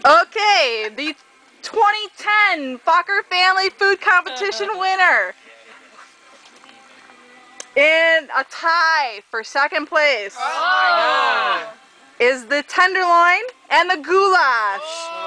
Okay, the 2010 Fokker Family Food Competition winner. In a tie for second place Oh. is the tenderloin and the goulash.